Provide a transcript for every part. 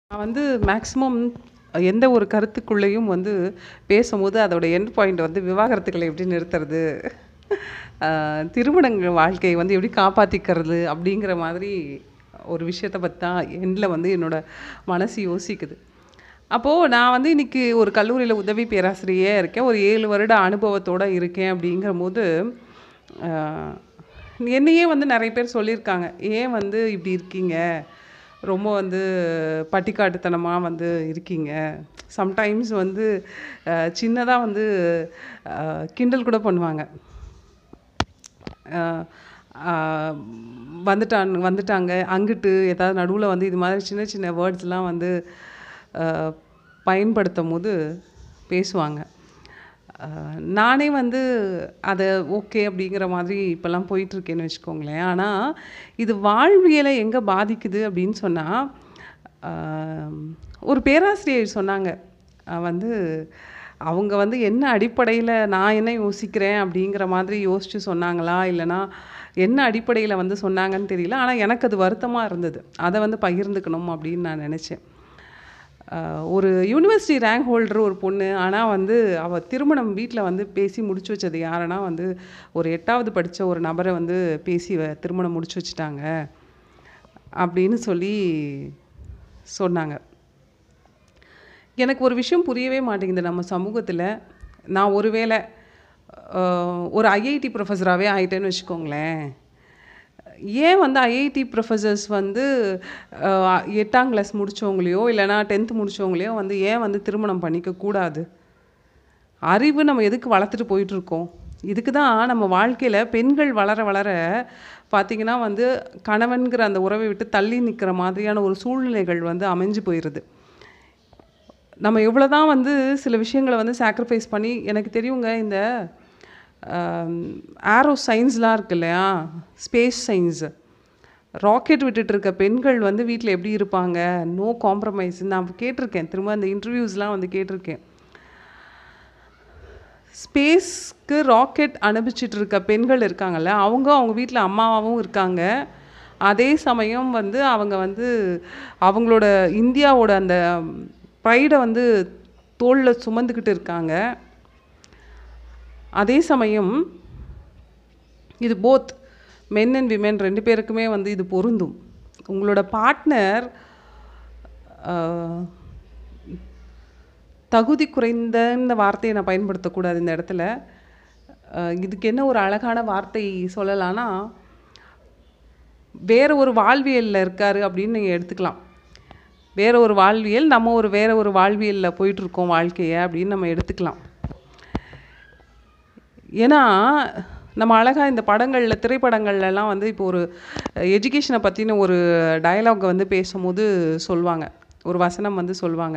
நான் வந்து மேக்ஸிமம் எந்த ஒரு கருத்துக்குள்ளேயும் வந்து பேசும்போது அதோட எண்ட் பாயிண்ட் வந்து விவாகரத்துக்களை எப்படி நிறுத்துறது, திருமணங்கள் வாழ்க்கையை வந்து எப்படி காப்பாற்றிக்கிறது அப்படிங்கிற மாதிரி ஒரு விஷயத்தை பற்றி தான் எண்டில் வந்து என்னோட மனசு யோசிக்குது. அப்போது நான் வந்து இன்னைக்கு ஒரு கல்லூரியில் உதவி பேராசிரியராக இருக்கேன். ஒரு 7 வருட அனுபவத்தோடு இருக்கேன். அப்படிங்கிறபோது என்னையே வந்து நிறைய பேர் சொல்லியிருக்காங்க, ஏன் வந்து இப்படி இருக்கீங்க, ரொம்ப வந்து பட்டிக்காட்டுத்தனமாக வந்து இருக்கீங்க. சம்டைம்ஸ் வந்து சின்னதாக வந்து கிண்டல் கூட பண்ணுவாங்க. வந்துட்டாங்க அங்கிட்டு ஏதாவது நடுவில் வந்து இது மாதிரி சின்ன சின்ன வேர்ட்ஸ்லாம் வந்து பயன்படுத்தும் போது பேசுவாங்க. நானே வந்து அதை ஓகே அப்படிங்கிற மாதிரி இப்போல்லாம் போயிட்டுருக்கேன்னு வச்சுக்கோங்களேன். ஆனால் இது வாழ்வியலை எங்கே பாதிக்குது அப்படின்னு சொன்னால், ஒரு பேராசிரியர் சொன்னாங்க, வந்து அவங்க வந்து என்ன அடிப்படையில் நான் என்ன யோசிக்கிறேன் அப்படிங்கிற மாதிரி யோசித்து சொன்னாங்களா, இல்லைனா என்ன அடிப்படையில் வந்து சொன்னாங்கன்னு தெரியல. ஆனால் எனக்கு அது வருத்தமாக இருந்தது. அதை வந்து பகிர்ந்துக்கணும் அப்படின்னு நான் நினச்சேன். ஒரு யூனிவர்சிட்டி ரேங்க் ஹோல்டர் ஒரு பொண்ணு. ஆனால் வந்து அவள் திருமணம் வீட்டில் வந்து பேசி முடிச்சு வச்சது யாருன்னா வந்து ஒரு 8வது படித்த ஒரு நபரை வந்து பேசி திருமணம் முடிச்சு வச்சுட்டாங்க அப்படின்னு சொல்லி சொன்னாங்க. எனக்கு ஒரு விஷயம் புரியவே மாட்டேங்குது. நம்ம சமூகத்தில் நான் ஒருவேளை ஒரு ஐஐடி ப்ரொஃபஸராகவே ஆகிட்டேன்னு வச்சுக்கோங்களேன். ஏன் வந்து ஐஐடி ப்ரொஃபஸர்ஸ் வந்து 8ஆம் கிளாஸ் முடித்தவங்களையோ இல்லைனா 10th முடித்தவங்களையோ வந்து ஏன் வந்து திருமணம் பண்ணிக்கக்கூடாது? அறிவு நம்ம எதுக்கு வளர்த்துட்டு போயிட்டுருக்கோம்? இதுக்கு தான் நம்ம வாழ்க்கையில் பெண்கள் வளர வளர பார்த்திங்கன்னா வந்து கணவன்கிற அந்த உறவை விட்டு தள்ளி நிற்கிற மாதிரியான ஒரு சூழ்நிலைகள் வந்து அமைஞ்சு போயிடுது. நம்ம எவ்வளோ தான் வந்து சில விஷயங்களை வந்து சாக்ரிஃபைஸ் பண்ணி, எனக்கு தெரியுங்க இந்த ஏரோ சயின்ஸ்லாம் இருக்கு இல்லையா, ஸ்பேஸ் சயின்ஸு, ராக்கெட் விட்டுட்டு இருக்க பெண்கள் வந்து வீட்டில் எப்படி இருப்பாங்க, நோ காம்ப்ரமைஸ். நான் கேட்டிருக்கேன், திரும்ப அந்த இன்டர்வியூஸ்லாம் வந்து கேட்டிருக்கேன். ஸ்பேஸ்க்கு ராக்கெட் அனுப்பிச்சிட்டு இருக்க பெண்கள் இருக்காங்கல்ல, அவங்க வீட்டில் அம்மாவாகவும் இருக்காங்க. அதே சமயம் வந்து அவங்க வந்து அவங்களோட இந்தியாவோட அந்த ப்ரைடை வந்து தோளில் சுமந்துக்கிட்டு இருக்காங்க. அதே சமயம் இது போத் மென் அண்ட் விமென் 2 பேருக்குமே வந்து இது பொருந்தும். உங்களோட பார்ட்னர் தகுதி குறைந்த வார்த்தையை நான் பயன்படுத்தக்கூடாது இந்த இடத்துல. இதுக்கு என்ன ஒரு அழகான வார்த்தை சொல்லலான்னா, வேறு ஒரு வாழ்வியலில் இருக்கார் அப்படின்னு நீங்கள் எடுத்துக்கலாம். வேறு ஒரு வாழ்வியல், நம்ம வேறு ஒரு வாழ்வியலில் போயிட்டுருக்கோம் வாழ்க்கையை அப்படின்னு நம்ம எடுத்துக்கலாம். ஏன்னா நம்ம அழகாக இந்த படங்களில், திரைப்படங்கள்லாம் வந்து இப்போ ஒரு எஜுகேஷனை பற்றின ஒரு டயலாக் வந்து பேசும்போது சொல்லுவாங்க, ஒரு வசனம் வந்து சொல்லுவாங்க,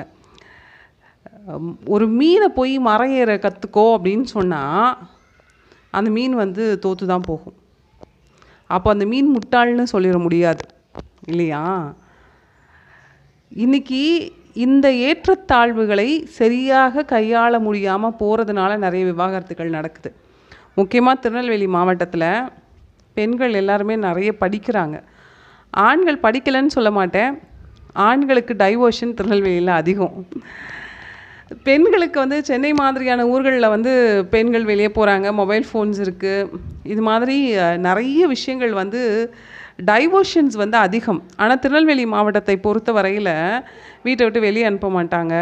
ஒரு மீனை போய் மரம் ஏற கற்றுக்கோ அப்படின்னு சொன்னால் அந்த மீன் வந்து தோற்று தான் போகும். அப்போ அந்த மீன் முட்டாள்னு சொல்லிட முடியாது இல்லையா? இன்றைக்கி இந்த ஏற்றத்தாழ்வுகளை சரியாக கையாள முடியாமல் போகிறதுனால நிறைய விவாகரத்துகள் நடக்குது. முக்கியமாக திருநெல்வேலி மாவட்டத்தில் பெண்கள் எல்லாருமே நிறைய படிக்கிறாங்க. ஆண்கள் படிக்கலைன்னு சொல்ல மாட்டேன், ஆண்களுக்கு டைவர்ஷன் திருநெல்வேலியில் அதிகம். பெண்களுக்கு வந்து சென்னை மாதிரியான ஊர்களில் வந்து பெண்கள் வெளியே போகிறாங்க, மொபைல் ஃபோன்ஸ் இருக்குது, இது மாதிரி நிறைய விஷயங்கள் வந்து டைவர்ஷன்ஸ் வந்து அதிகம். ஆனால் திருநெல்வேலி மாவட்டத்தை பொறுத்த வரையில் வீட்டை விட்டு வெளியே அனுப்ப மாட்டாங்க.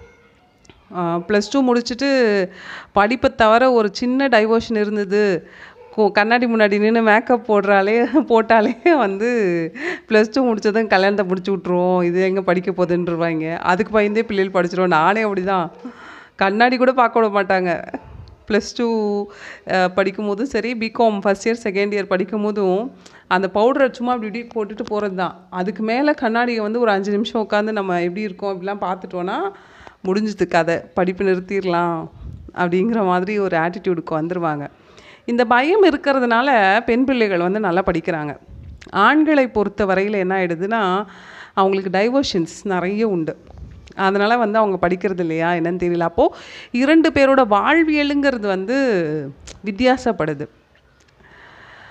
+2 முடிச்சுட்டு படிப்பை தவிர ஒரு சின்ன டைவர்ஷன் இருந்தது, கண்ணாடி முன்னாடி நின்று மேக்கப் போட்டாலே வந்து +2 முடித்ததும் கல்யாணத்தை முடிச்சு விட்ருவோம், இது எங்கே படிக்க போகுதுன்றுவாங்க. அதுக்கு பயந்தே பிள்ளைகள் படிச்சிருவோம். நானே அப்படி தான், கண்ணாடி கூட பார்க்க விட மாட்டாங்க. +2 படிக்கும்போதும் சரி, BCom first year second year படிக்கும் போதும் அந்த பவுடரை சும்மா அப்படி இப்படி போட்டுட்டு போகிறது தான். அதுக்கு மேலே கண்ணாடியை வந்து ஒரு 5 நிமிஷம் உட்காந்து நம்ம எப்படி இருக்கோம் அப்படிலாம் பார்த்துட்டோன்னா முடிஞ்சது கதை, படிப்பு நிறுத்திடலாம் அப்படிங்கிற மாதிரி ஒரு ஆட்டிடியூடுக்கு வந்துடுவாங்க. இந்த பயம் இருக்கிறதுனால பெண் பிள்ளைகள் வந்து நல்லா படிக்கிறாங்க. ஆண்களை பொறுத்த வரையில் என்ன ஆகிடுதுன்னா, அவங்களுக்கு டைவர்ஷன்ஸ் நிறைய உண்டு. அதனால் வந்து அவங்க படிக்கிறது இல்லையா என்னன்னு தெரியல. அப்போது 2 பேரோட வாழ்வியலுங்கிறது வந்து வித்தியாசப்படுது.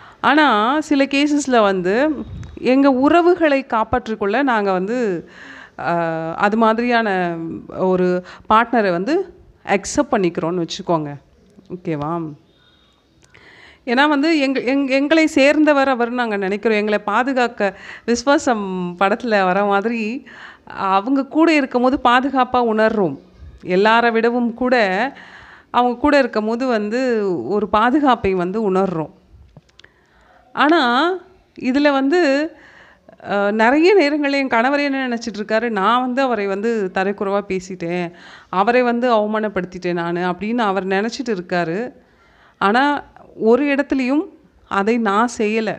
ஆனால் சில கேசஸில் வந்து எங்கள் உறவுகளை காப்பாற்றிக்கொள்ள நாங்கள் வந்து அது மாதிரியான ஒரு பார்ட்னரை வந்து அக்செப்ட் பண்ணிக்கிறோன்னு வச்சுக்கோங்க. ஓகேவா? ஏன்னா வந்து எங்களை சேர்ந்தவர் அவர்னு நாங்கள் நினைக்கிறோம். எங்களை பாதுகாக்க விஸ்வாசம் படத்தில் வர மாதிரி அவங்க கூட இருக்கும்போது பாதுகாப்பாக உணர்றோம். எல்லாரை விடவும் கூட அவங்க கூட இருக்கும்போது வந்து ஒரு பாதுகாப்பை வந்து உணர்றோம். ஆனால் இதில் வந்து நிறைய நேரங்களில் என் கணவர் என்ன நினச்சிட்டு இருக்காரு, நான் வந்து அவரை வந்து தரைக்குறைவாக பேசிட்டேன், அவரை வந்து அவமானப்படுத்திட்டேன் நான் அப்படின்னு அவர் நினச்சிட்டு இருக்காரு. ஆனால் ஒரு இடத்துலையும் அதை நான் செய்யலை.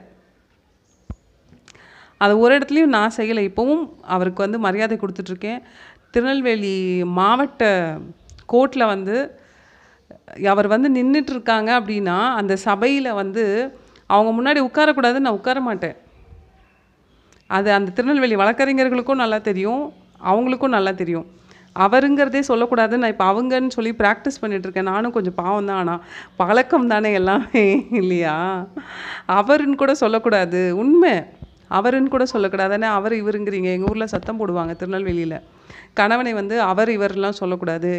அது ஒரு இடத்துலையும் நான் செய்யலை. இப்போவும் அவருக்கு வந்து மரியாதை கொடுத்துட்ருக்கேன். திருநெல்வேலி மாவட்ட கோர்ட்டில் வந்து அவர் வந்து நின்றுட்டுருக்காங்க அப்படின்னா அந்த சபையில் வந்து அவங்க முன்னாடி உட்காரக்கூடாதுன்னு நான் உட்கார மாட்டேன். அது அந்த திருநெல்வேலி வழக்கறிஞர்களுக்கும் நல்லா தெரியும், அவங்களுக்கும் நல்லா தெரியும். அவருங்கிறதே சொல்லக்கூடாதுன்னு நான் இப்போ அவங்கன்னு சொல்லி ப்ராக்டிஸ் பண்ணிகிட்ருக்கேன். நானும் கொஞ்சம் பாவம் தான், ஆனால் பழக்கம் தானே எல்லாமே இல்லையா? அவருன்னு கூட சொல்லக்கூடாது, உண்மை. அவருன்னு கூட சொல்லக்கூடாது. ஆனால் அவர் இவருங்கிறீங்க. எங்கள் ஊரில் சத்தம் போடுவாங்க திருநெல்வேலியில், கணவனை வந்து அவர் இவரெலாம் சொல்லக்கூடாது.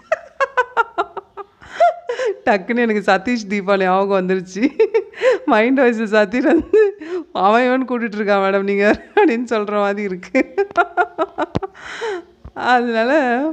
டக்குன்னு எனக்கு சதீஷ் தீபாவளி ஞாபகம் வந்துருச்சு. மைண்ட் வாய்ஸ் சதீஷ் வந்து அவன் இவன் கூட்டிகிட்ருக்கா மேடம் நீங்கள் அப்படின்னு சொல்கிற மாதிரி இருக்கு. அதனால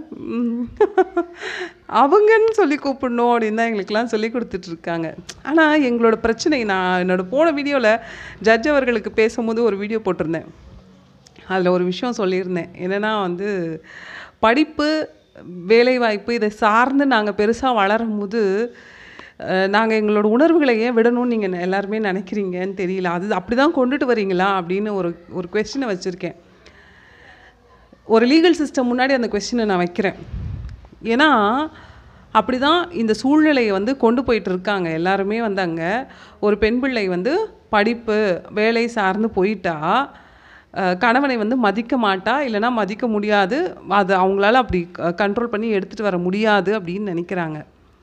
அவங்கன்னு சொல்லி கூப்பிடணும் அப்படின்னு தான் எங்களுக்கெல்லாம் சொல்லி கொடுத்துட்ருக்காங்க. ஆனால் எங்களோட பிரச்சனை, நான் என்னோடய போன வீடியோவில் ஜட்ஜ் அவர்களுக்கு பேசும்போது ஒரு வீடியோ போட்டிருந்தேன். அதில் ஒரு விஷயம் சொல்லியிருந்தேன். என்னென்னா வந்து படிப்பு, வேலைவாய்ப்பு இதை சார்ந்து நாங்கள் பெருசாக வளரும் போது நாங்கள் எங்களோட உணர்வுகளை ஏன் விடணும்னு நீங்கள் எல்லாருமே நினைக்கிறீங்கன்னு தெரியல. அது அப்படி தான் கொண்டுட்டு வரீங்களா அப்படின்னு ஒரு கொஸ்டினை வச்சுருக்கேன். ஒரு லீகல் சிஸ்டம் முன்னாடி அந்த கொஸ்டினை நான் வைக்கிறேன். ஏன்னா அப்படி தான் இந்த சூழ்நிலையை வந்து கொண்டு போயிட்டு இருக்காங்க எல்லாருமே. வந்து அங்கே ஒரு பெண் பிள்ளை வந்து படிப்பு வேலை சார்ந்து போயிட்டா கணவனை வந்து மதிக்க மாட்டா, இல்லைனா மதிக்க முடியாது, அது அவங்களால அப்படி கண்ட்ரோல் பண்ணி எடுத்துகிட்டு வர முடியாது அப்படின்னு நினைக்கிறாங்க.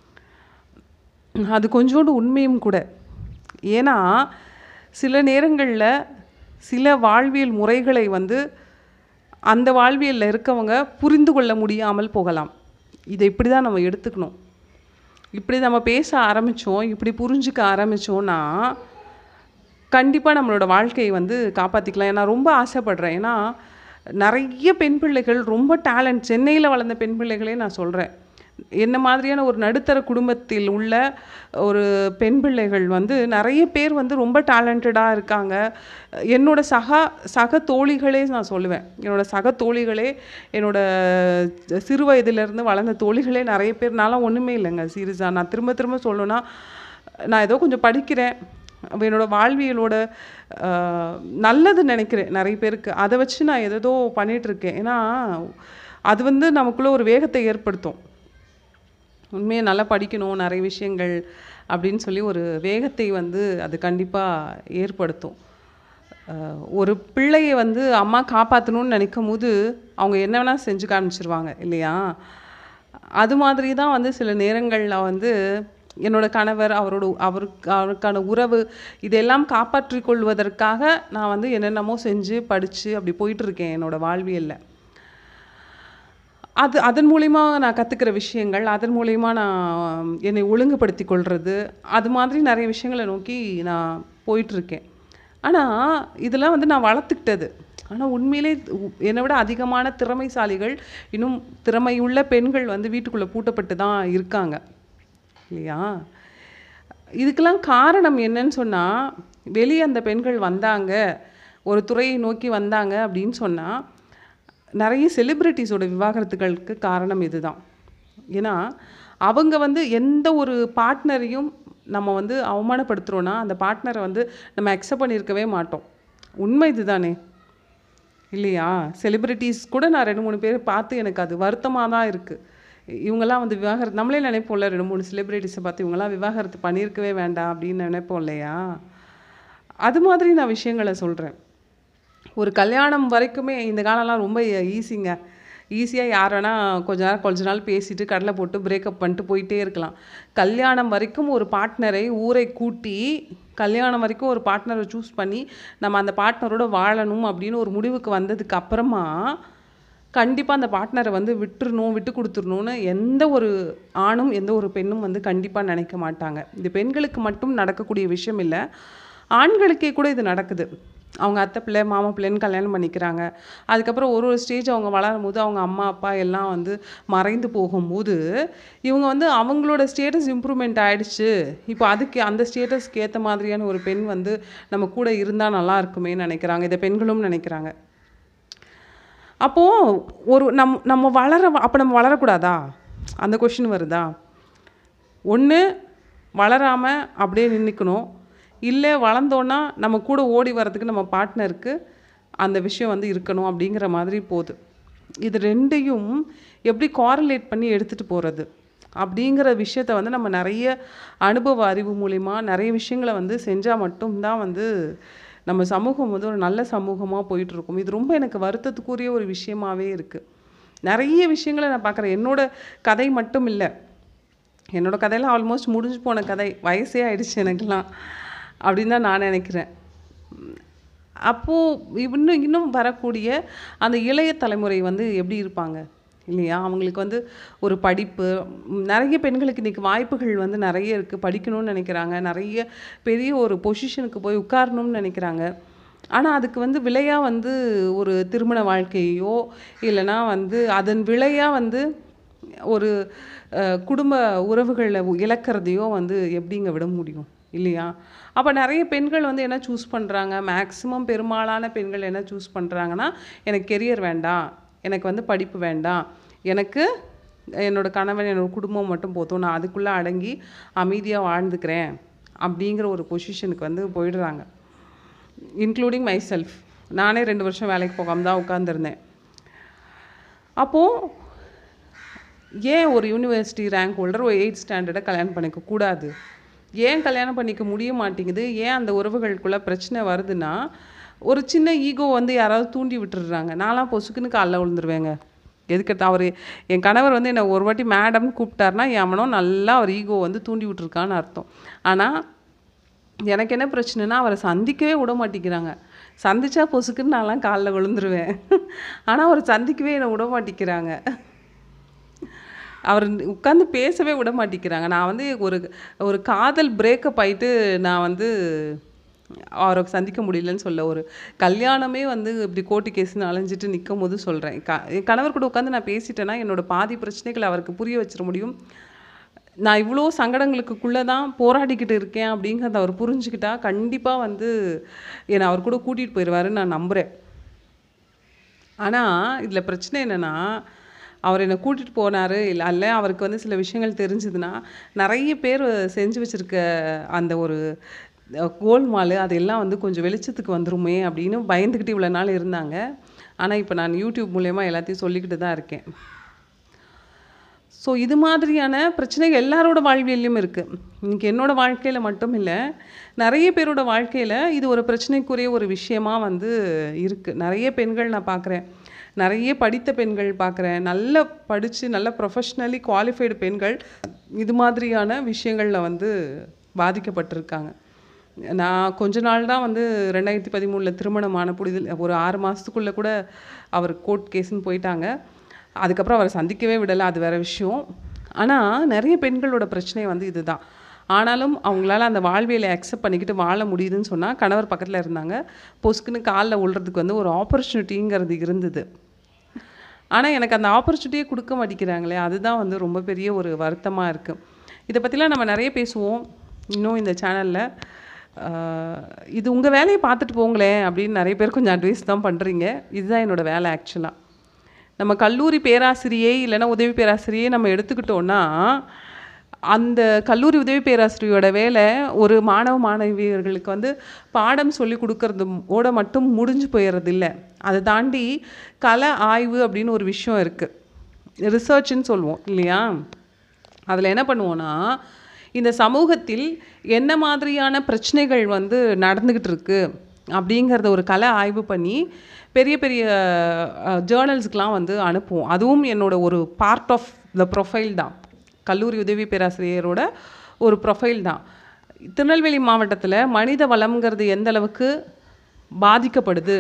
அது கொஞ்சோண்டு உண்மையும் கூட. ஏன்னா சில நேரங்களில் சில வாழ்வியல் முறைகளை வந்து அந்த வாழ்வியலில் இருக்கவங்க புரிந்து கொள்ள முடியாமல் போகலாம். இதை இப்படி தான் நம்ம எடுத்துக்கணும். இப்படி நம்ம பேச ஆரம்பித்தோம், இப்படி புரிஞ்சுக்க ஆரம்பித்தோன்னா கண்டிப்பாக நம்மளோட வாழ்க்கையை வந்து காப்பாற்றிக்கலாம். நான் ரொம்ப ஆசைப்படுறேன். ஏன்னா நிறைய பெண் பிள்ளைகள் ரொம்ப டேலண்ட், சென்னையில் வளர்ந்த பெண் பிள்ளைகளே நான் சொல்கிறேன். என்ன மாதிரியான ஒரு நடுத்தர குடும்பத்தில் உள்ள ஒரு பெண் பிள்ளைகள் வந்து நிறைய பேர் வந்து ரொம்ப டேலண்டடாக இருக்காங்க. என்னோட சக தோழிகளே நான் சொல்லுவேன், என்னோட சக தோழிகளே, என்னோட சிறு வயதிலேருந்து வளர்ந்த தோழிகளே நிறைய பேர். நான்லாம் ஒன்றுமே இல்லைங்க சீரியஸாக. நான் திரும்ப திரும்ப சொல்லணுன்னா, நான் ஏதோ கொஞ்சம் படிக்கிறேன், என்னோட வாழ்வியலோட நல்லது நினைக்கிறேன் நிறைய பேருக்கு, அதை வச்சு நான் ஏதோ பண்ணிகிட்ருக்கேன். ஏன்னா அது வந்து நமக்குள்ளே ஒரு வேகத்தை ஏற்படுத்தும். உண்மையை நல்லா படிக்கணும் நிறைய விஷயங்கள் அப்படின்னு சொல்லி ஒரு வேகத்தை வந்து அது கண்டிப்பாக ஏற்படுத்தும். ஒரு பிள்ளையை வந்து அம்மா காப்பாற்றணும்னு நினைக்கும் போது அவங்க என்ன வேணால் செஞ்சு காமிச்சிருவாங்க இல்லையா? அது மாதிரி தான் வந்து சில நேரங்களில் வந்து என்னோட கணவர், அவருக்கான உறவு, இதெல்லாம் காப்பாற்றிக் கொள்வதற்காக நான் வந்து என்னென்னமோ செஞ்சு படித்து அப்படி போயிட்டுருக்கேன் என்னோடய வாழ்வியலில். அதன் மூலிமா நான் கற்றுக்கிற விஷயங்கள், அதன் மூலிமா நான் என்னை ஒழுங்குபடுத்தி கொள்வது, அது மாதிரி நிறைய விஷயங்களை நோக்கி நான் போயிட்டுருக்கேன். ஆனால் இதெல்லாம் வந்து நான் வளர்த்துக்கிட்டது. ஆனால் உண்மையிலே என்னை விட அதிகமான திறமைசாலிகள், இன்னும் திறமையுள்ள பெண்கள் வந்து வீட்டுக்குள்ளே பூட்டப்பட்டு தான் இருக்காங்க இல்லையா? இதுக்கெல்லாம் காரணம் என்னன்னு சொன்னால், வெளியே அந்த பெண்கள் வந்தாங்க, ஒரு துறையை நோக்கி வந்தாங்க அப்படின்னு சொன்னால், நிறைய செலிப்ரிட்டிஸோட விவாகரத்துகளுக்கு காரணம் இதுதான். ஏன்னா அவங்க வந்து எந்த ஒரு பார்ட்னரையும் நம்ம வந்து அவமானப்படுத்துகிறோன்னா அந்த பார்ட்னரை வந்து நம்ம அக்செப்ட் பண்ணியிருக்கவே மாட்டோம். உண்மை இதுதானே இல்லையா? செலிப்ரிட்டிஸ் கூட நான் 2-3 பேர் பார்த்து எனக்கு அது வருத்தமாக தான் இருக்குது. இவங்கெல்லாம் வந்து விவாகரத்து, நம்மளே நினைப்போம்ல, 2-3 செலிப்ரிட்டிஸை பார்த்து இவங்கெல்லாம் விவாகரத்து பண்ணியிருக்கவே வேண்டாம் அப்படின்னு நினைப்போம் இல்லையா? அது மாதிரி நான் விஷயங்களை சொல்கிறேன். ஒரு கல்யாணம் வரைக்குமே இந்த காலம்லாம் ரொம்ப ஈஸிங்க. ஈஸியாக யார் வேணால் கொஞ்ச நாள் பேசிட்டு கடலை போட்டு பிரேக்கப் பண்ணிட்டு போயிட்டே இருக்கலாம். கல்யாணம் வரைக்கும் ஒரு பார்ட்னரை ஊரை கூட்டி, கல்யாணம் வரைக்கும் ஒரு பார்ட்னரை சூஸ் பண்ணி நம்ம அந்த பார்ட்னரோட வாழணும் அப்படின்னு ஒரு முடிவுக்கு வந்ததுக்கு அப்புறமா கண்டிப்பா அந்த பார்ட்னரை வந்து விட்டுறணும், விட்டு குடுத்துறணும்னு எந்த ஒரு ஆணும், எந்த ஒரு பெண்ணும் வந்து கண்டிப்பா நினைக்க மாட்டாங்க. இது பெண்களுக்கு மட்டும் நடக்கக்கூடிய விஷயம் இல்ல. ஆண்களுக்கே கூட இது நடக்குது. அவங்க அத்தை பிள்ளை, மாமா பிள்ளைன்னு கல்யாணம் பண்ணிக்கிறாங்க. அதுக்கப்புறம் ஒரு ஒரு ஸ்டேஜ் அவங்க வளரும்போது, அவங்க அம்மா, அப்பா எல்லாம் வந்து மறைந்து போகும்போது, இவங்க வந்து அவங்களோட ஸ்டேட்டஸ் இம்ப்ரூவ்மெண்ட் ஆயிடுச்சு. இப்போ அதுக்கு அந்த ஸ்டேட்டஸ்க்கு ஏத்த மாதிரியான ஒரு பெண் வந்து நம்ம கூட இருந்தா நல்லா இருக்குமேன்னு நினைக்கிறாங்க. இத பெண்களும் நினைக்கிறாங்க. அப்போ ஒரு நம்ம அப்ப நம்ம வளரக்கூடாதா? அந்த கொஸ்டின் வருதா? ஒண்ணு வளராம அப்படியே நின்னுக்கணும். இல்ல வளர்ந்தோன்னா, நம்ம கூட ஓடி வர்றதுக்கு நம்ம பார்ட்னருக்கு அந்த விஷயம் வந்து இருக்கணும் அப்படிங்கிற மாதிரி போது. இது 2யும் எப்படி கோரிலேட் பண்ணி எடுத்துட்டு போறது? அப்படிங்கிற விஷயத்த வந்து நம்ம நெறைய அனுபவ அறிவு மூலியமா நெறைய விஷயங்கள வந்து செஞ்சா மட்டும் தான் வந்து நம்ம சமூகம் வந்து ஒரு நல்ல சமூகமா போயிட்டுருக்கும். இது ரொம்ப எனக்கு வருத்தத்துக்குரிய ஒரு விஷயமாவே இருக்கு. நெறைய விஷயங்கள நான் பார்க்குறேன். என்னோட கதை மட்டும் இல்ல. என்னோட கதையெல்லாம் ஆல்மோஸ்ட் முடிஞ்சு போன கதை. வயசே ஆயிடுச்சு எனக்கெல்லாம். அப்படின்னு தான் நான் நெனைக்கிறேன். அப்போ இன்னும் இன்னும் வரக்கூடிய அந்த இளைய தலைமுறை வந்து எப்படி இருப்பாங்க? இல்லையா? அவங்களுக்கு வந்து ஒரு படிப்பு நெறைய பெண்களுக்கு இன்னைக்கு வாய்ப்புகள் வந்து நெறைய இருக்கு. படிக்கணும்னு நெனைக்கிறாங்க. நெறைய பெரிய ஒரு பொசிஷனுக்கு போய் உட்காரணும்னு நெனைக்கிறாங்க. ஆனா, அதுக்கு வந்து விலையா வந்து ஒரு திருமண வாழ்க்கையையோ, இல்லன்னா வந்து அதன் விலையா வந்து ஒரு குடும்ப உறவுகள இழக்கிறதையோ வந்து எப்படிங்க விட முடியும்? இல்லையா? அப்ப நெறைய பெண்கள் வந்து என்ன சூஸ் பண்றாங்க? மேக்ஸிமம் பெரும்பாலான பெண்கள் என்ன சூஸ் பண்றாங்கன்னா, எனக்கு கெரியர் வேண்டாம். எனக்கு வந்து படிப்பு வேண்டாம். எனக்கு என்னோட கணவன், என்னோட குடும்பம் மட்டும் போதும். நான் அதுக்குள்ள அடங்கி அமைதியா வாழ்ந்துக்கிறேன். அப்படிங்கிற ஒரு பொசிஷனுக்கு வந்து போயிடுறாங்க. Including myself. நானே 2 வருஷம் வேலைக்கு போகாம தான் உட்காந்துருந்தேன். அப்போ ஏன் ஒரு யூனிவர்சிட்டி ரேங்க் ஹோல்டர் ஒரு 8த் ஸ்டாண்டர்ட கல்யாணம் பண்ணிக்க கூடாது? ஏன் கல்யாணம் பண்ணிக்க முடிய மாட்டேங்குது? ஏன் அந்த உறவுகளுக்குள்ள பிரச்சனை வருதுன்னா, ஒரு சின்ன ஈகோ வந்து யாராவது தூண்டி விட்டுர்றாங்க. நான்லாம் பொசுக்குன்னு கால்ல விழுந்துருவேங்க. எதுக்கெடுத்தா என் கணவர் வந்து என்ன ஒரு வாட்டி மேடம்னு கூப்பிட்டாருன்னா, எவனோ நல்லா அவர் ஈகோ வந்து தூண்டி விட்டுருக்கான்னு அர்த்தம். ஆனா, எனக்கு என்ன பிரச்சனைன்னா, அவர சந்திக்கவே விட மாட்டேங்கிறாங்க. சந்திச்சா பொசுக்குன்னு நான்லாம் கால்ல விழுந்துருவேன். ஆனா, அவர சந்திக்கவே என்ன விட மாட்டேங்கிறாங்க. அவர் உட்காந்து பேசவே விட மாட்டேங்கிறாங்க. நான் வந்து ஒரு ஒரு காதல் பிரேக்கப் ஆயிட்டு நான் வந்து அவர சந்திக்க முடியலன்னு சொல்ல. ஒரு கல்யாணமே வந்து இப்படி கோர்ட்டு கேஸ்ன்னு அலைஞ்சிட்டு நிக்கும்போது சொல்றேன். என் கணவர் கூட உட்காந்து நான் பேசிட்டேன்னா, என்னோட பாதி பிரச்சனைகள அவருக்கு புரிய வச்சிர முடியும். நான் இவ்ளோ சங்கடங்களுக்குள்ள தான் போராடிக்கிட்டு இருக்கேன் அப்படிங்கிறத அவர் புரிஞ்சுக்கிட்டா, கண்டிப்பா வந்து என்ன அவர் கூட கூட்டிட்டு போயிருவாருன்னு நான் நம்புறேன். ஆனா, இதுல பிரச்சனை என்னன்னா, அவர் என்ன கூட்டிட்டு போனாரு. இல்ல அவருக்கு வந்து சில விஷயங்கள் தெரிஞ்சதுன்னா, நெறைய பேர் செஞ்சு வச்சிருக்க அந்த ஒரு கோல்மாலு அதெல்லாம் வந்து கொஞ்சம் வெளிச்சத்துக்கு வந்துருமே அப்படின்னு பயந்துகிட்டு இவ்வளோ நாள் இருந்தாங்க. ஆனா, இப்ப நான் YouTube மூலியமா எல்லாத்தையும் சொல்லிக்கிட்டு தான் இருக்கேன். ஸோ இது மாதிரியான பிரச்சனைகள் எல்லாரோட வாழ்வியல்லையும் இருக்கு. இன்னைக்கு என்னோட வாழ்க்கையில மட்டும் இல்ல, நெறைய பேரோட வாழ்க்கையில இது ஒரு பிரச்சனைக்குரிய ஒரு விஷயமா வந்து இருக்கு. நெறைய பெண்கள் நான் பார்க்குறேன். நெறைய படித்த பெண்கள் பார்க்குறேன். நல்லா படிச்சு நல்ல ப்ரொஃபஷ்னலி குவாலிஃபைடு பெண்கள் இது மாதிரியான விஷயங்கள்ல வந்து பாதிக்கப்பட்டிருக்காங்க. நான் கொஞ்ச நாள் தான் வந்து 2013ல திருமணம் ஆன புதிதில் ஒரு 6 மாசத்துக்குள்ள கூட அவர் கோர்ட் கேஸ்ன்னு போயிட்டாங்க. அதுக்கப்புறம் அவர சந்திக்கவே விடல. அது வேற விஷயம். ஆனா, நெறைய பெண்களோட பிரச்சனை வந்து இதுதான். ஆனாலும் அவங்களால அந்த வாழ்வியலை அக்செப்ட் பண்ணிக்கிட்டு வாழ முடியுதுன்னு சொன்னா, கணவர் பக்கத்துல இருந்தாங்க. பொசுக்குன்னு கால்ல விழுறதுக்கு வந்து ஒரு ஆப்பர்ச்சுனிட்டிங்கிறது இருந்தது. ஆனா, எனக்கு அந்த ஆப்பர்ச்சுனிட்டியே குடுக்க மாட்டேங்கிறாங்களே! அதுதான் வந்து ரொம்ப பெரிய ஒரு வருத்தமா இருக்கு. இத பத்திலாம் நம்ம நெறைய பேசுவோம். இன்னும் இந்த சேனல்ல. அ இது உங்க வேலைய பார்த்துட்டு போங்களேன்! அப்படின்னு நெறைய பேர் கொஞ்சம் அட்வைஸ் தான் பண்றீங்க. இதுதான் என்னோட வேலை ஆக்சுவலா. நம்ம கல்லூரி பேராசிரியை இல்லைன்னா உதவி பேராசிரியை நம்ம எடுத்துக்கிட்டோம்னா, அந்த கல்லூரி உதவி பேராசிரியரோட வேலை ஒரு மாணவ மாணவியர்களுக்கு வந்து பாடம் சொல்லிக் கொடுக்கறது ஓட மட்டும் முடிஞ்சு போயிடுறதில்ல. அதை தாண்டி கள ஆய்வு அப்படின்னு ஒரு விஷயம் இருக்கு. ரிசர்ச்ன்னு சொல்லுவோம் இல்லையா? அதில் என்ன பண்ணுவோன்னா, இந்த சமூகத்தில் என்ன மாதிரியான பிரச்சனைகள் வந்து நடந்துக்கிட்டு இருக்கு அப்படிங்கிறத ஒரு கள ஆய்வு பண்ணி பெரிய பெரிய ஜேர்னல்ஸ்க்குலாம் வந்து அனுப்புவோம். அதுவும் என்னோட ஒரு பார்ட் ஆஃப் த ப்ரொஃபைல் தான். கல்லூரி உதவி பேராசிரியரோட ஒரு ப்ரொஃபைல் தான். திருநெல்வேலி மாவட்டத்தில் மனித வளம்ங்கிறது எந்த அளவுக்கு பாதிக்கப்படுது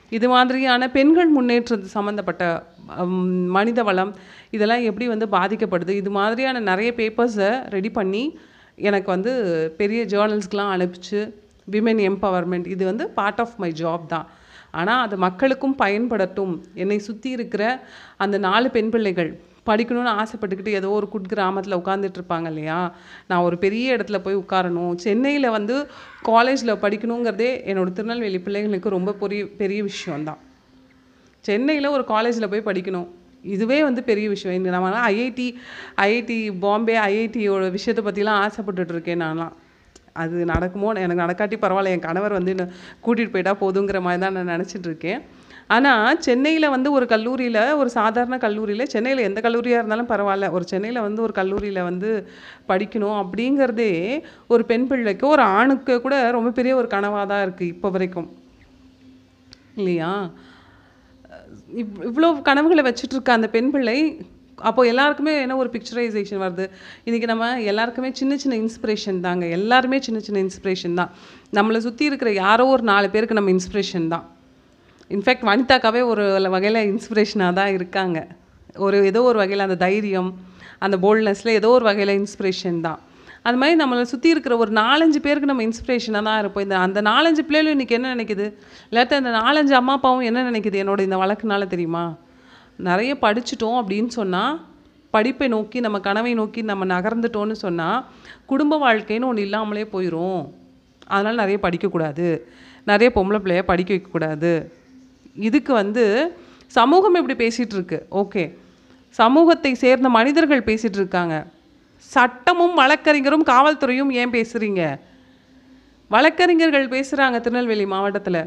இது மாதிரியான பெண்கள் முன்னேற்றது சம்மந்தப்பட்ட மனித வளம் இதெல்லாம் எப்படி வந்து பாதிக்கப்படுது, இது மாதிரியான நிறைய பேப்பர்ஸை ரெடி பண்ணி எனக்கு வந்து பெரிய ஜேர்னல்ஸ்க்கெலாம் அனுப்பிச்சு விமென் எம்பவர்மெண்ட் இது வந்து பார்ட் ஆஃப் மை ஜாப் தான். ஆனால் அது மக்களுக்கும் பயன்படட்டும். என்னை சுற்றி இருக்கிற அந்த 4 பெண் பிள்ளைகள் படிக்கணும்னு ஆசைப்பட்டுக்கிட்டு ஏதோ ஒரு கிராமத்தில் உட்காந்துட்டு இருப்பாங்க இல்லையா, நான் ஒரு பெரிய இடத்துல போய் உட்காரணும், சென்னையில் வந்து காலேஜில் படிக்கணுங்கிறதே என்னோடய திருநெல்வேலி பிள்ளைங்களுக்கு ரொம்ப பெரிய விஷயம்தான். சென்னையில் ஒரு காலேஜில் போய் படிக்கணும், இதுவே வந்து பெரிய விஷயம். இந்த நம்ம ஐஐடி பாம்பே ஐஐடியோட விஷயத்தை பற்றிலாம் ஆசைப்பட்டுட்டு இருக்கேன் நான்லாம். அது நடக்குமோ, எனக்கு நடக்காட்டி பரவாயில்ல, என் கணவர் வந்து என்ன கூட்டிகிட்டு போயிட்டா போதுங்கிற மாதிரி தான் நான் நினச்சிட்டு இருக்கேன். ஆனால் சென்னையில் வந்து ஒரு கல்லூரியில், ஒரு சாதாரண கல்லூரியில், சென்னையில் எந்த கல்லூரியாக இருந்தாலும் பரவாயில்ல, ஒரு சென்னையில் வந்து ஒரு கல்லூரியில் வந்து படிக்கணும் அப்படிங்கிறதே ஒரு பெண் பிள்ளைக்கு, ஒரு ஆணுக்கு கூட ரொம்ப பெரிய ஒரு கனவாக தான் இருக்குது இப்போ வரைக்கும், இல்லையா? இவ்வளோ கனவுகளை வச்சுட்ருக்க அந்த பெண் பிள்ளை அப்போ எல்லாருக்குமே என்ன ஒரு பிக்சரைசேஷன் வருது. இன்றைக்கி நம்ம எல்லாருக்குமே சின்ன சின்ன இன்ஸ்பிரேஷன் தாங்க. எல்லாருமே சின்ன சின்ன இன்ஸ்பிரேஷன் தான். நம்மளை சுற்றி இருக்கிற யாரோ ஒரு 4 பேருக்கு நம்ம இன்ஸ்பிரேஷன் தான். இன்ஃபேக்ட் வனிதாக்காவே ஒரு வகையில் இன்ஸ்பிரேஷனாக தான் இருக்காங்க. ஏதோ ஒரு வகையில் அந்த தைரியம், அந்த போல்ட்னஸில் ஏதோ ஒரு வகையில் இன்ஸ்பிரேஷன் தான். அது மாதிரி நம்மளை சுற்றி இருக்கிற ஒரு 4-5 பேருக்கு நம்ம இன்ஸ்பிரேஷனாக தான் இருப்போம். அந்த 4-5 பிள்ளைகளும் இன்றைக்கி என்ன நினைக்குது, இல்லாட்டி அந்த 4-5 அம்மா அப்பாவும் என்ன நினைக்குது என்னோட இந்த வழக்குனால தெரியுமா? நிறைய படிச்சுட்டோம் அப்படின்னு சொன்னால், படிப்பை நோக்கி நம்ம கனவை நோக்கி நம்ம நகர்ந்துட்டோன்னு சொன்னால், குடும்ப வாழ்க்கைன்னு ஒன்று இல்லாமலே போயிடும். அதனால் நிறைய படிக்கக்கூடாது, நிறைய பொம்பளை பிள்ளைய படிக்க வைக்கக்கூடாது. இதுக்கு வந்து சமூகம் எப்படி பேசிகிட்டு இருக்கு, ஓகே, சமூகத்தை சேர்ந்த மனிதர்கள் பேசிகிட்டு இருக்காங்க. சட்டமும் வழக்கறிஞரும் காவல்துறையும் ஏன் பேசுகிறீங்க? வழக்கறிஞர்கள் பேசுகிறாங்க திருநெல்வேலி மாவட்டத்தில்,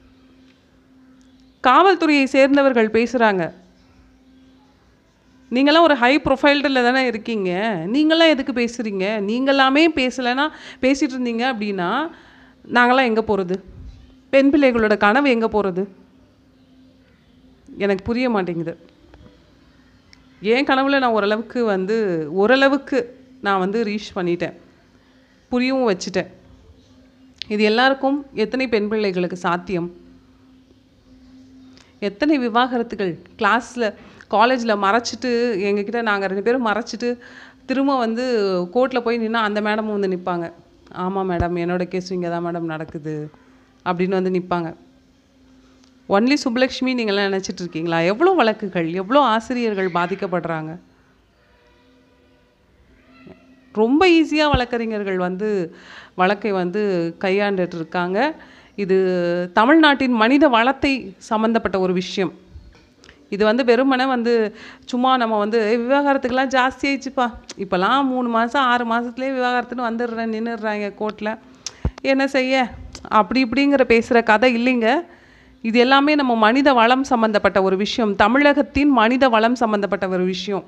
காவல்துறையை சேர்ந்தவர்கள் பேசுகிறாங்க. நீங்களாம் ஒரு ஹை ப்ரொஃபைல்டில் தானே இருக்கீங்க, நீங்களாம் எதுக்கு பேசுகிறீங்க? நீங்களாமே பேசலைன்னா, பேசிகிட்டு இருந்தீங்க அப்படின்னா நாங்களாம் எங்கே போகிறது? பெண் பிள்ளைகளோட கனவு எங்கே போகிறது? எனக்கு புரிய மாட்டேங்குது. என் கனவுல நான் ஓரளவுக்கு நான் வந்து ரீச் பண்ணிட்டேன், புரியவும் வச்சுட்டேன். இது எல்லாருக்கும் எத்தனை பெண் பிள்ளைகளுக்கு சாத்தியம்? எத்தனை விவாகரத்துகள் கிளாஸில் காலேஜில் மறைச்சிட்டு, எங்ககிட்ட நாங்கள் 2 பேரும் மறைச்சிட்டு திரும்ப வந்து கோர்ட்டில் போய் நின்னா அந்த மேடமும் வந்து நிற்பாங்க. ஆமாம் மேடம், என்னோடய கேஸும் இங்கே தான் மேடம் நடக்குது அப்படின்னு வந்து நிற்பாங்க. ஒன்லி சுப்புலக்ஷ்மி நீங்களாம் நினச்சிட்டு இருக்கீங்களா? எவ்வளோ வழக்குகள், எவ்வளோ ஆசிரியர்கள் பாதிக்கப்படுறாங்க. ரொம்ப ஈஸியாக வழக்கறிஞர்கள் வந்து வழக்கை வந்து கையாண்டுட்டு இருக்காங்க. இது தமிழ்நாட்டின் மனித வளத்தை சம்மந்தப்பட்ட ஒரு விஷயம். இது வந்து வெறுமனே வந்து சும்மா நம்ம வந்து விவாகரத்துக்கெல்லாம் ஜாஸ்தி ஆயிடுச்சுப்பா, இப்போலாம் 3 மாதம் 6 மாதத்துலேயே விவாகரத்துன்னு நின்றுடுறாங்க கோர்ட்டில், என்ன செய்ய இப்படிங்கிற பேசுகிற கதை இல்லைங்க. இது எல்லாமே நம்ம மனித வளம் சம்மந்தப்பட்ட ஒரு விஷயம், தமிழகத்தின் மனித வளம் சம்மந்தப்பட்ட ஒரு விஷயம்.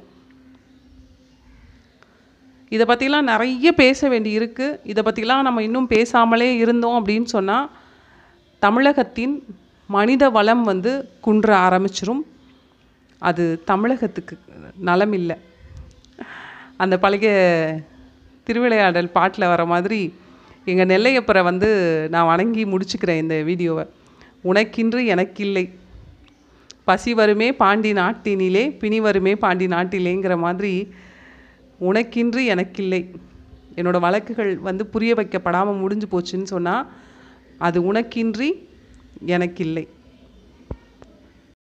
இதை பற்றிலாம் நிறைய பேச வேண்டி இருக்குது. இதை பற்றிலாம் நம்ம இன்னும் பேசாமலே இருந்தோம் அப்படின்னு சொன்னால் தமிழகத்தின் மனித வளம் வந்து குன்ற ஆரம்பிச்சிரும். அது தமிழகத்துக்கு நலம் இல்லை. அந்த பழைய திருவிளையாடல் பாட்டில் வர மாதிரி எங்கள் நெல்லையப்பரை வந்து நான் வணங்கி முடிச்சுக்கிறேன் இந்த வீடியோவை. உனக்கின்று எனக்கில்லை, பசி வருமே பாண்டி நாட்டினிலே, பிணி வருமே பாண்டி நாட்டிலேங்கிற மாதிரி உனக்கின்று எனக்கில்லை. என்னோடய வழக்குகள் வந்து புரிய வைக்கப்படாமல் முடிஞ்சு போச்சுன்னு சொன்னால் அது உனக்கின்றி எனக்கில்லை.